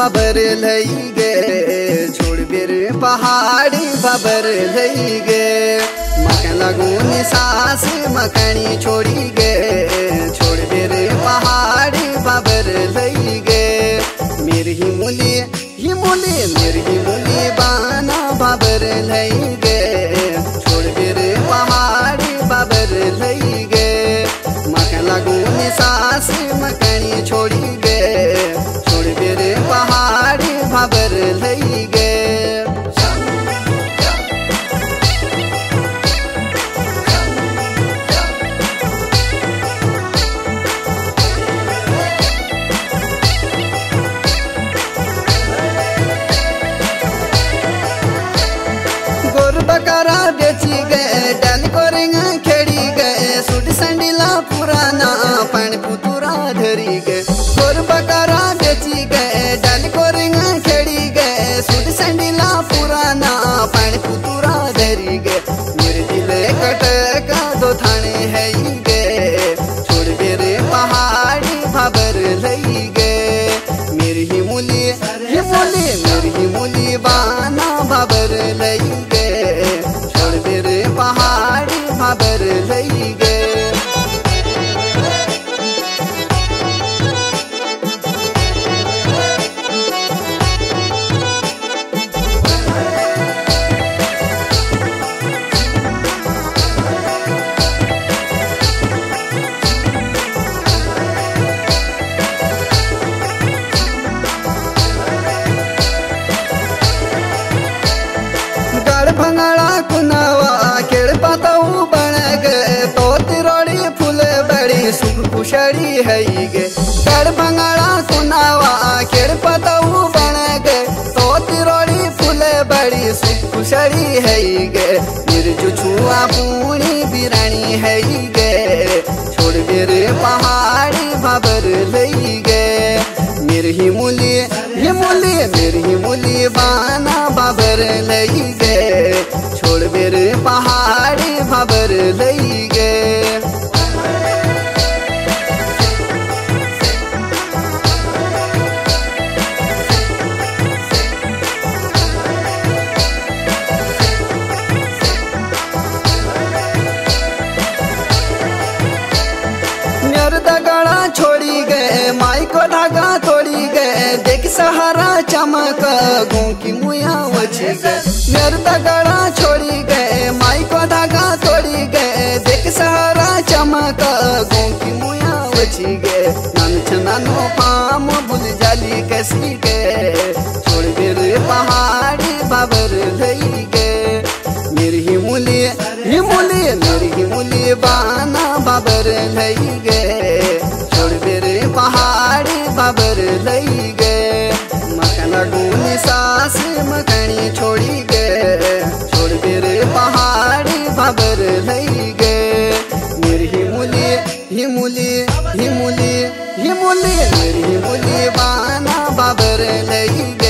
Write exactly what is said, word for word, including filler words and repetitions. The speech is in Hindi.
बाबर लई गे छोड़ बेर पहाड़ी बाबर लई गे मकन लगून सास मकनी छोड़ी गे छोड़ बेर पहाड़ी बाबर लई गे मेरी ही मुली ही मुली मेरी ही मुली बाना बाबर लई गे छोड़ बेर पहाड़ी बाबर लई गे मकन लगून सास मकनी छोड़ी गे छोड़ बेर पहाड़ी बाबर लई गे बकरा बेची गए डल कोरिंग खेड़ी गए सुट संडीला पुराना पन पुतुरा धरी गए गोर बकरा बेची गए डल कोरिंग खेड़ी गए सुट संडीला पुराना पन पुतुरा धरी गए मेरे दिल कटका दो थाने है गए छोड़ बेरे पहाड़ी बाबर लई गए मेरी ही मुली ही मुली मेरी ही मुली बाना बाबर लई गए छोड़ बेरे पहाड़ी बाबर लई गए भंगड़ा कुनावा केड़ पाताऊ बन गए तो तिरोड़ी फूल बड़ी सुख कुशड़ी है गे केड़ भंगड़ा कुनावा केड़ पाताऊ बन गए तो तिरोड़ी फूल बड़ी सुख कुशड़ी है गे निर्जु छुआ पूरी बिरानी है गे छोड़ बेरे पहाड़ी बाबर लई गे मेरी ही मुली ही मुली मेरी ही मुली बाना बाबर लई गे छोड़ बेर पहाड़ी बाबर लई गे मेर दगड़ा छोड़ी गए माई को धागा तोड़ी गए देख सहारा चमक गो की मुया वची गए मेर दगड़ा छोड़ी गए माई को धागा तोड़ी गए देख सहारा चमक गो की मुया वची गए नन छनानो पाम बुल जाली कैसी गए छोड़ बेर पहाड़ी बाबर लई गए मेरी ही मुली ही मुली मेरी ही मुली बाना बाबर लई गए छोड़ बेरे पहाड़ी बाबर लई गए मकन लगून सास मकनी छोड़ी गए छोड़ बेरे पहाड़ी बाबर लई गए मेरी ही मुली ही मुली ही मुली ही मुली मेरी ही मुली बाना बाबर लई गए।